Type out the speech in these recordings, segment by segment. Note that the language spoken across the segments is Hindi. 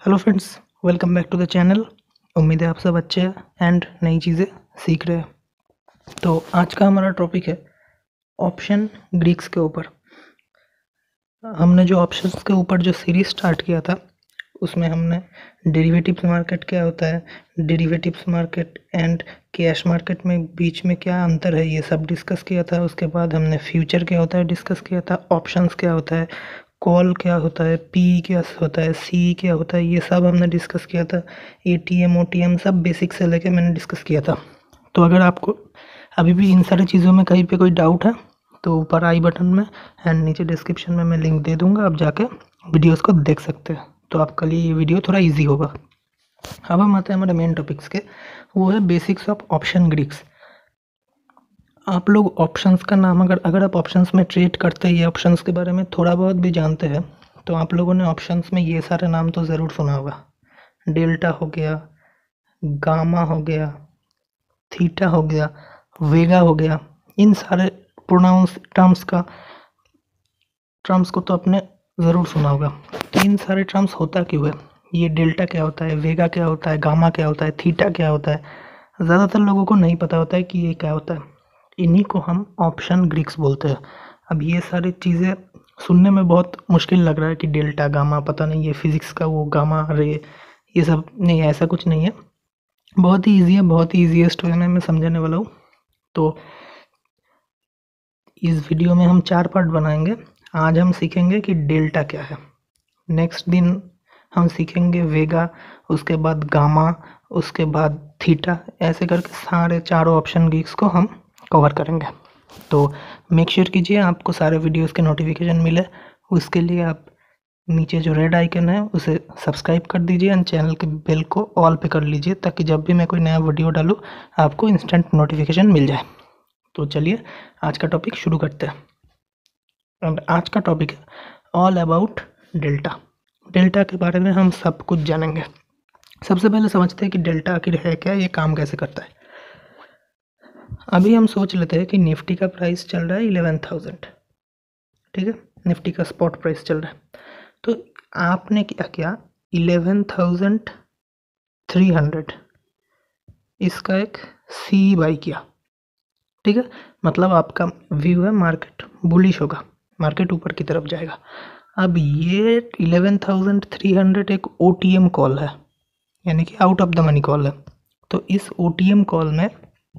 Hello friends, welcome back to the channel. उम्मीद है आप सब अच्छे हैं एंड नई चीज़ें सीख रहे हैं। तो आज का हमारा टॉपिक है ऑप्शन ग्रीक्स के ऊपर। हमने जो ऑप्शंस के ऊपर जो सीरीज स्टार्ट किया था उसमें हमने डेरिवेटिव्स मार्केट क्या होता है, derivatives market and cash market में बीच में क्या अंतर है, ये सब डिस्कस किया था। उसके बाद हमने फ्यूचर क्या होता है डिस्कस किया था, ऑप्शंस क्या होता है, कॉल क्या होता है, पी क्या होता है, सी क्या होता है, ये सब हमने डिस्कस किया था। एटीएम ओटीएम सब बेसिक से लेके मैंने डिस्कस किया था। तो अगर आपको अभी भी इन सारी चीज़ों में कहीं पे कोई डाउट है तो ऊपर आई बटन में एंड नीचे डिस्क्रिप्शन में मैं लिंक दे दूंगा, आप जाके वीडियोस को देख सकते हैं। तो आपके लिए ये वीडियो थोड़ा इजी होगा। अब हम आते हैं हमारे मेन टॉपिक्स के, वो है बेसिक्स ऑफ ऑप्शन ग्रीक्स। आप लोग ऑप्शंस का नाम अगर आप ऑप्शंस में ट्रेड करते हैं या ऑप्शंस के बारे में थोड़ा बहुत भी जानते हैं तो आप लोगों ने ऑप्शंस में ये सारे नाम तो ज़रूर सुना होगा। डेल्टा हो गया, गामा हो गया, थीटा हो गया, वेगा हो गया। इन सारे प्रोनाउंस टर्म्स को तो आपने ज़रूर सुना होगा। तो इन सारे टर्म्स होता क्यों है, ये डेल्टा क्या होता है, वेगा क्या होता है, गामा क्या होता है, थीटा क्या होता है, ज़्यादातर लोगों को नहीं पता होता है कि ये क्या होता है। इन्हीं को हम ऑप्शन ग्रीक्स बोलते हैं। अब ये सारी चीज़ें सुनने में बहुत मुश्किल लग रहा है कि डेल्टा गामा, पता नहीं ये फिज़िक्स का वो गामा रे, ये सब नहीं, ऐसा कुछ नहीं है। बहुत ही ईजी है, बहुत ही ईजीएस्ट वे में मैं समझाने वाला हूँ। तो इस वीडियो में हम 4 पार्ट बनाएंगे। आज हम सीखेंगे कि डेल्टा क्या है, नेक्स्ट दिन हम सीखेंगे वेगा, उसके बाद गामा, उसके बाद थीटा, ऐसे करके सारे चारों ऑप्शन ग्रीक्स को हम कवर करेंगे। तो मेक श्योर कीजिए आपको सारे वीडियोस के नोटिफिकेशन मिले। उसके लिए आप नीचे जो रेड आइकन है उसे सब्सक्राइब कर दीजिए एंड चैनल के बेल को ऑल पे कर लीजिए, ताकि जब भी मैं कोई नया वीडियो डालूँ आपको इंस्टेंट नोटिफिकेशन मिल जाए। तो चलिए आज का टॉपिक शुरू करते हैं। एंड आज का टॉपिक है ऑल अबाउट डेल्टा। डेल्टा के बारे में हम सब कुछ जानेंगे। सबसे पहले समझते हैं कि डेल्टा आखिर है क्या, ये काम कैसे करता है। अभी हम सोच लेते हैं कि निफ्टी का प्राइस चल रहा है 11,000, ठीक है, निफ्टी का स्पॉट प्राइस चल रहा है। तो आपने क्या किया, 11,300 इसका एक सी बाई किया, ठीक है। मतलब आपका व्यू है मार्केट बुलिश होगा, मार्केट ऊपर की तरफ जाएगा। अब ये 11,300 एक ओटीएम कॉल है, यानी कि out of the money call है। तो इस ओटीएम कॉल में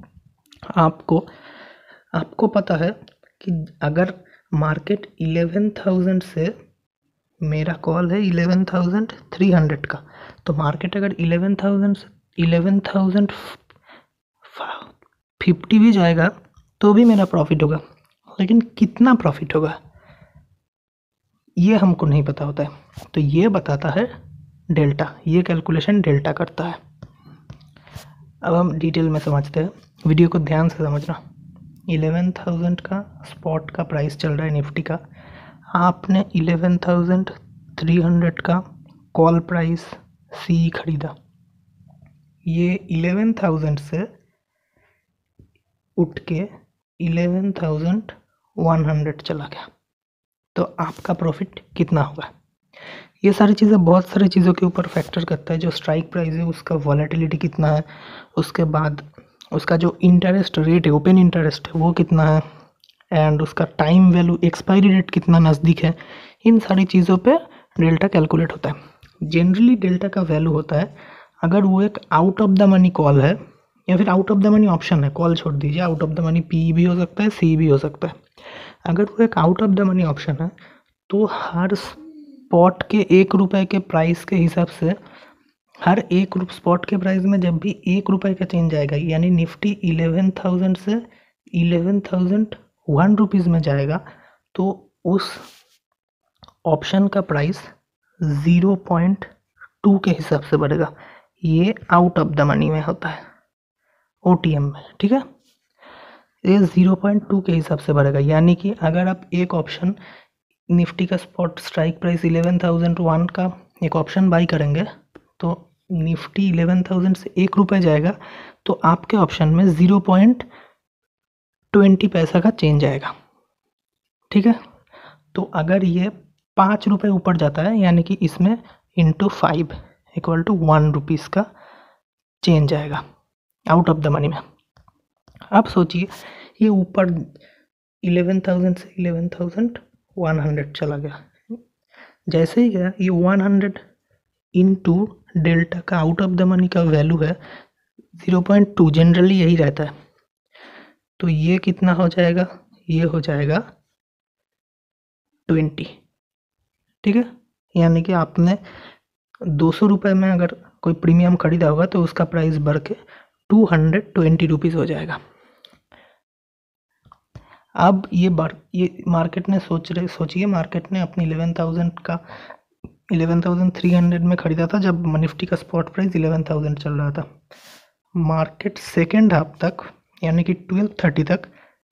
आपको पता है कि अगर मार्केट 11,000 से, मेरा कॉल है 11,300 का, तो मार्केट अगर 11,050 भी जाएगा तो भी मेरा प्रॉफिट होगा, लेकिन कितना प्रॉफिट होगा ये हमको नहीं पता होता है। तो ये बताता है डेल्टा, ये कैलकुलेशन डेल्टा करता है। अब हम डिटेल में समझते हैं, वीडियो को ध्यान से समझना। 11,000 का स्पॉट का प्राइस चल रहा है निफ्टी का, आपने 11,300 का कॉल प्राइस सी खरीदा। ये 11,000 से उठ के 11,100 चला गया, तो आपका प्रॉफिट कितना होगा। ये सारी चीज़ें बहुत सारी चीज़ों के ऊपर फैक्टर करता है। जो स्ट्राइक प्राइस है उसका वॉलेटिलिटी कितना है, उसके बाद उसका जो इंटरेस्ट रेट है, ओपन इंटरेस्ट है, वो कितना है, एंड उसका टाइम वैल्यू, एक्सपायरी डेट कितना नज़दीक है। इन सारी चीज़ों पे डेल्टा कैलकुलेट होता है। जनरली डेल्टा का वैल्यू होता है अगर वो एक out of the money call है या फिर out of the money option है, कॉल छोड़ दीजिए, out of the money P भी हो सकता है, सी भी हो सकता है। अगर वो एक out of the money option है तो हर स्पॉट के 1 रुपये के प्राइस के हिसाब से, हर एक स्पॉट के प्राइस में जब भी 1 रुपये का चेंज आएगा, यानी निफ्टी 11,000 से 11,001 रुपीज़ में जाएगा, तो उस ऑप्शन का प्राइस 0.2 के हिसाब से बढ़ेगा। ये आउट ऑफ द मनी में होता है, ओटीएम में, ठीक है। ये 0.2 के हिसाब से बढ़ेगा, यानी कि अगर आप एक ऑप्शन निफ्टी का स्पॉट स्ट्राइक प्राइस 11,001 का एक ऑप्शन बाई करेंगे तो निफ्टी 11,000 से 1 रुपये जाएगा, तो आपके ऑप्शन में 0.20 पैसा का चेंज आएगा, ठीक है। तो अगर ये 5 रुपये ऊपर जाता है, यानी कि इसमें इंटू 5, इक्वल टू 1 रुपीज़ का चेंज आएगा आउट ऑफ द मनी में। अब सोचिए ये ऊपर 11,000 से 11,100 चला गया। जैसे ही गया ये 100 इंटू डेल्टा का आउट ऑफ द मनी का वैल्यू है 0.2, जनरली यही रहता है। तो ये कितना हो जाएगा, ये हो जाएगा 20। ठीक है, यानी कि आपने 200 रुपये में अगर कोई प्रीमियम खरीदा होगा तो उसका प्राइस बढ़ के 220 रुपीज़ हो जाएगा। अब ये मार्केट ने सोचिए मार्केट ने अपनी 11,300 में खरीदा था जब निफ्टी का स्पॉट प्राइस 11,000 चल रहा था। मार्केट सेकेंड हाफ तक यानी कि 12:30 तक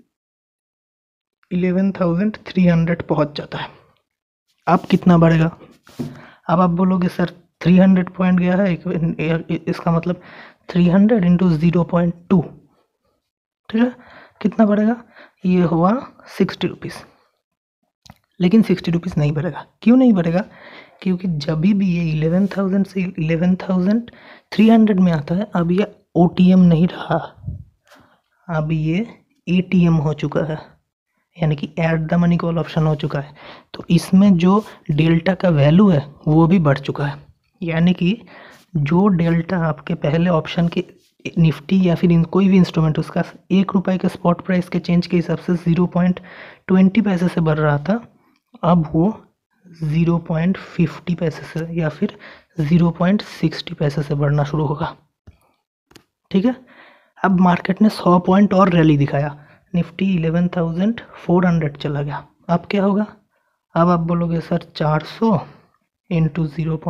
11,300 पहुंच जाता है। अब कितना बढ़ेगा? अब आप बोलोगे सर 300 पॉइंट गया है, इसका मतलब 300 इंटू 0.2, ठीक है, कितना बढ़ेगा? ये हुआ 60 रुपीज़। लेकिन 60 रुपीज़ नहीं बढ़ेगा। क्यों नहीं बढ़ेगा? क्योंकि जब भी ये 11,000 से 11,300 में आता है, अब ये OTM नहीं रहा, अब ये ATM हो चुका है, यानी कि at the money call option हो चुका है। तो इसमें जो डेल्टा का वैल्यू है वो भी बढ़ चुका है, यानी कि जो डेल्टा आपके पहले ऑप्शन के निफ्टी या फिर कोई भी इंस्ट्रूमेंट उसका 1 रुपये के स्पॉट प्राइस के चेंज के हिसाब से 0.20 पैसे से बढ़ रहा था, अब वो 0.50 पैसे से या फिर 0.60 पैसे से बढ़ना शुरू होगा। ठीक है, अब मार्केट ने 100 पॉइंट और रैली दिखाया, निफ्टी 11,400 चला गया। अब क्या होगा? अब आप बोलोगे सर 400 इंटू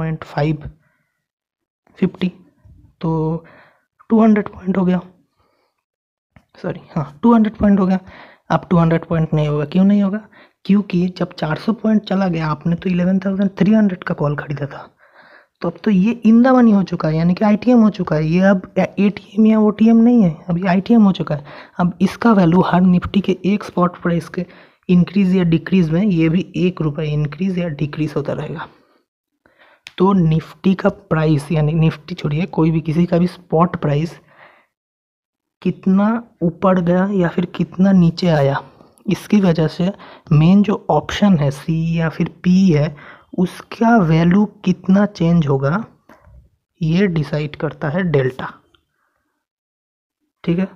0.550 तो 200 पॉइंट हो गया। सॉरी, हाँ 200 पॉइंट हो गया। अब 200 पॉइंट नहीं होगा। क्यों नहीं होगा? क्योंकि जब 400 पॉइंट चला गया आपने तो 11,300 का कॉल खरीदा था, तो अब तो ये इन द मनी हो चुका है, यानी कि ITM हो चुका है। ये अब ATM या OTM नहीं है, अब ये ITM हो चुका है। अब इसका वैल्यू हर निफ्टी के एक स्पॉट प्राइस के इंक्रीज या डिक्रीज में ये भी 1 रुपये इंक्रीज या डिक्रीज होता रहेगा। तो निफ्टी का प्राइस, यानी निफ्टी छोड़िए कोई भी किसी का भी स्पॉट प्राइस कितना ऊपर गया या फिर कितना नीचे आया, इसकी वजह से मेन जो ऑप्शन है C या फिर P है उसका वैल्यू कितना चेंज होगा ये डिसाइड करता है डेल्टा। ठीक है,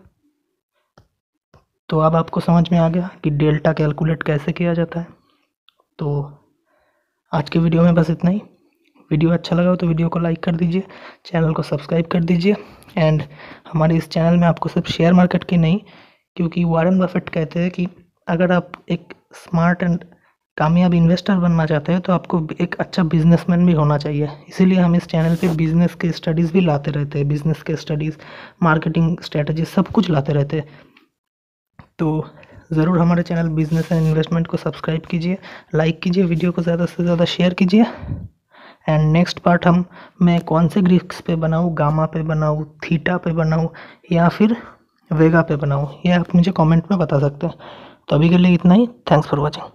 तो अब आपको समझ में आ गया कि डेल्टा कैलकुलेट कैसे किया जाता है। तो आज के वीडियो में बस इतना ही। वीडियो अच्छा लगा हो तो वीडियो को लाइक कर दीजिए, चैनल को सब्सक्राइब कर दीजिए। एंड हमारे इस चैनल में आपको सिर्फ शेयर मार्केट की नहीं, क्योंकि वॉरेन बफेट कहते हैं कि अगर आप एक स्मार्ट एंड कामयाब इन्वेस्टर बनना चाहते हैं तो आपको एक अच्छा बिजनेसमैन भी होना चाहिए। इसीलिए हम इस चैनल पे बिजनेस के स्टडीज़ भी लाते रहते हैं, बिजनेस के स्टडीज़, मार्केटिंग स्ट्रेटजी सब कुछ लाते रहते हैं। तो ज़रूर हमारे चैनल बिजनेस एंड इन्वेस्टमेंट को सब्सक्राइब कीजिए, लाइक कीजिए, वीडियो को ज़्यादा से ज़्यादा शेयर कीजिए। एंड नेक्स्ट पार्ट मैं कौन से ग्रीक्स पे बनाऊँ, गामा पे बनाऊँ, थीटा पे बनाऊँ या फिर वेगा पे बनाऊँ, ये आप मुझे कमेंट में बता सकते हैं। तो अभी के लिए इतना ही। Thanks for watching.